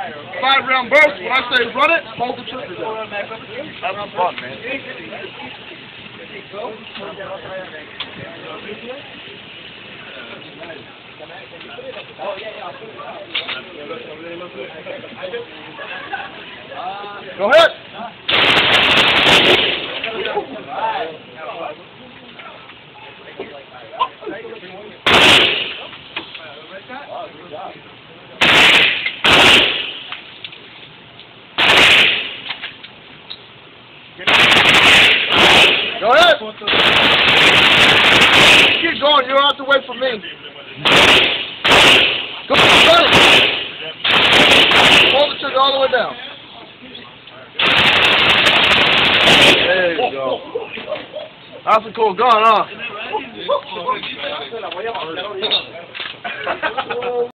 5-round burst. When I say run it, hold the trigger down. Have fun, man. Go ahead. Go ahead. Keep going. You don't have to wait for me. Go. Hold the trigger all the way down. There you go. That's a cool gun, huh?